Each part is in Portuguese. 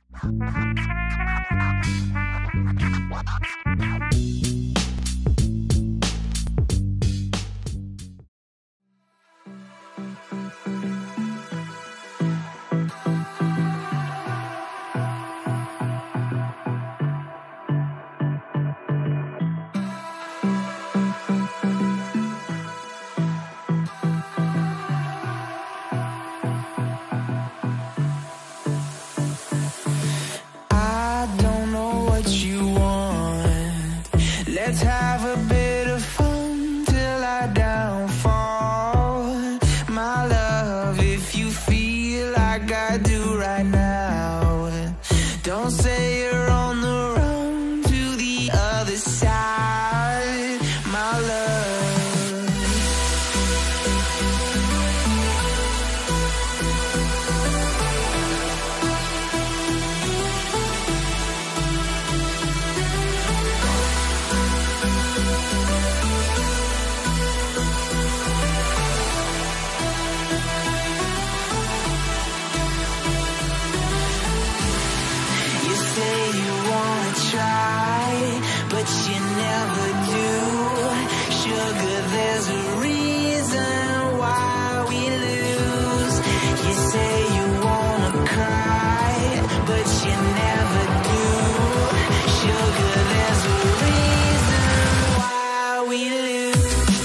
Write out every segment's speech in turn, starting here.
Let's have a bit of fun till I downfall. My love, if you feel like I do right now, don't say you're on the run to the other side, my love. But you never do. Sugar, there's a reason why we lose. You say you wanna cry, but you never do. Sugar, there's a reason why we lose.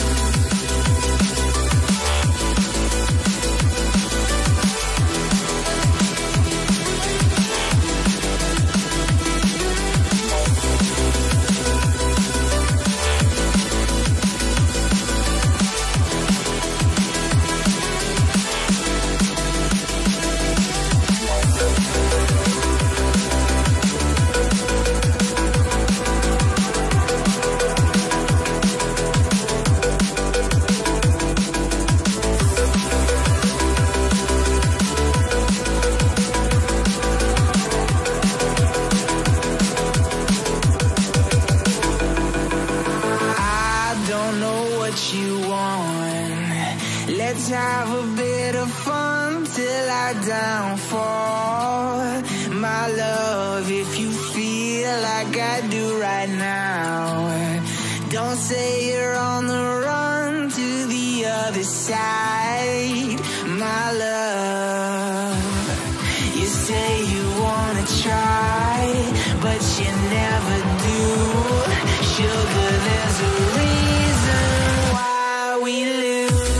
Let's have a bit of fun till I downfall. My love, if you feel like I do right now, don't say you're on the run to the other side, my love. You say you wanna try, but you never do. Sugar, there's a reason why we lose.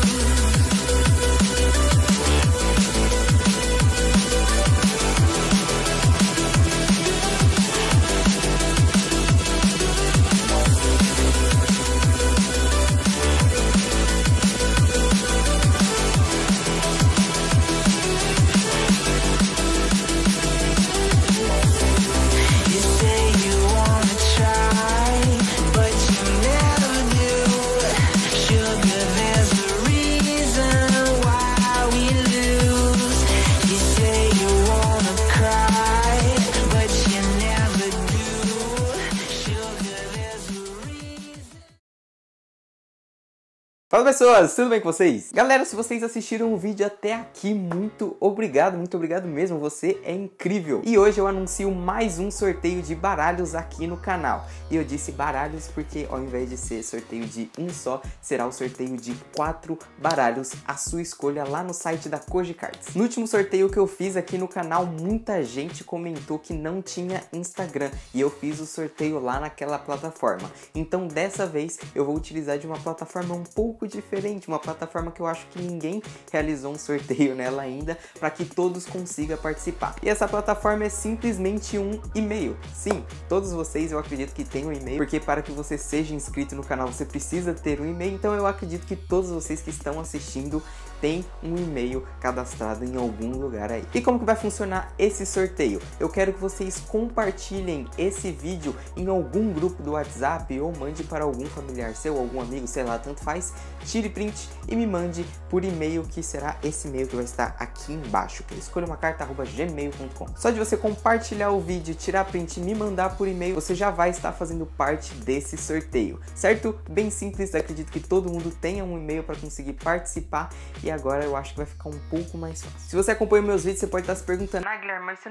Fala pessoas, tudo bem com vocês? Galera, se vocês assistiram o vídeo até aqui, muito obrigado mesmo, você é incrível! E hoje eu anuncio mais um sorteio de baralhos aqui no canal. E eu disse baralhos porque ao invés de ser sorteio de um só, será o sorteio de 4 baralhos à sua escolha lá no site da Koji Cards. No último sorteio que eu fiz aqui no canal, muita gente comentou que não tinha Instagram e eu fiz o sorteio lá naquela plataforma. Então dessa vez eu vou utilizar de uma plataforma um pouco diferente, uma plataforma que eu acho que ninguém realizou um sorteio nela ainda, para que todos consigam participar. E essa plataforma é simplesmente um e-mail. Sim, todos vocês eu acredito que têm um e-mail, porque para que você seja inscrito no canal você precisa ter um e-mail, então eu acredito que todos vocês que estão assistindo tem um e-mail cadastrado em algum lugar aí. E como que vai funcionar esse sorteio? Eu quero que vocês compartilhem esse vídeo em algum grupo do WhatsApp ou mande para algum familiar seu, algum amigo, sei lá, tanto faz. Tire print e me mande por e-mail, que será esse e-mail que vai estar aqui embaixo, que é escolhamacarta@gmail.com. Só de você compartilhar o vídeo, tirar print e me mandar por e-mail, você já vai estar fazendo parte desse sorteio, certo? Bem simples, acredito que todo mundo tenha um e-mail para conseguir participar e agora eu acho que vai ficar um pouco mais fácil. Se você acompanha meus vídeos, você pode estar se perguntando: ah, Guilherme, mas você não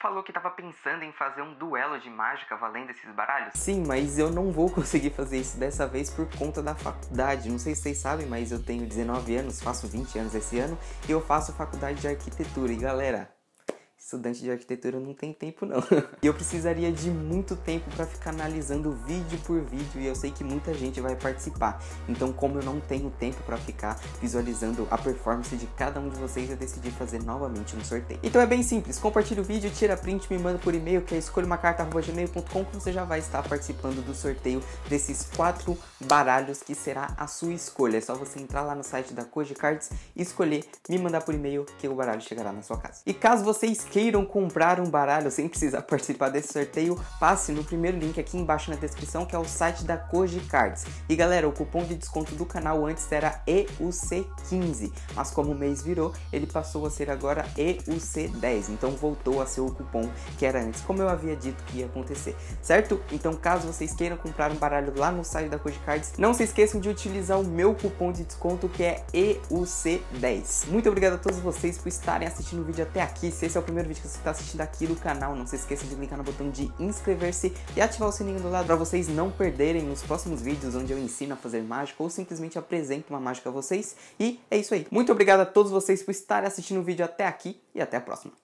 falou que tava pensando em fazer um duelo de mágica valendo esses baralhos? Sim, mas eu não vou conseguir fazer isso dessa vez por conta da faculdade. Não sei se vocês sabem, mas eu tenho 19 anos, faço 20 anos esse ano e eu faço faculdade de arquitetura. E galera, estudante de arquitetura não tem tempo não. E eu precisaria de muito tempo para ficar analisando vídeo por vídeo e eu sei que muita gente vai participar. Então, como eu não tenho tempo para ficar visualizando a performance de cada um de vocês, eu decidi fazer novamente um sorteio. Então é bem simples, compartilha o vídeo, tira print, me manda por e-mail, que é escolhamacarta@gmail.com, que você já vai estar participando do sorteio desses 4 baralhos que será a sua escolha. É só você entrar lá no site da Koji Cards, escolher, me mandar por e-mail que o baralho chegará na sua casa. E caso vocês queiram comprar um baralho sem precisar participar desse sorteio, passe no primeiro link aqui embaixo na descrição, que é o site da Koji Cards. E galera, o cupom de desconto do canal antes era EUC15, mas como o mês virou, ele passou a ser agora EUC10, então voltou a ser o cupom que era antes, como eu havia dito que ia acontecer, certo? Então caso vocês queiram comprar um baralho lá no site da Koji Cards, não se esqueçam de utilizar o meu cupom de desconto, que é EUC10. Muito obrigado a todos vocês por estarem assistindo o vídeo até aqui. Se esse é o primeiro vídeo que você está assistindo aqui do canal, não se esqueça de clicar no botão de inscrever-se e ativar o sininho do lado para vocês não perderem os próximos vídeos onde eu ensino a fazer mágica ou simplesmente apresento uma mágica a vocês. E é isso aí. Muito obrigado a todos vocês por estarem assistindo o vídeo até aqui e até a próxima.